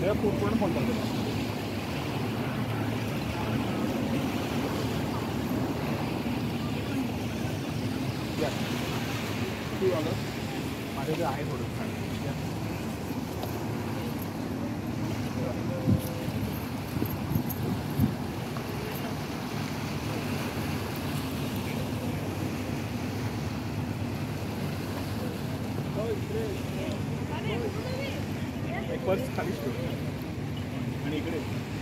सगळ्या पूर्ण फोन करतो. माझ्याकडे आहे थोडं एक पर्स खालीच ठेवतो आणि इकडे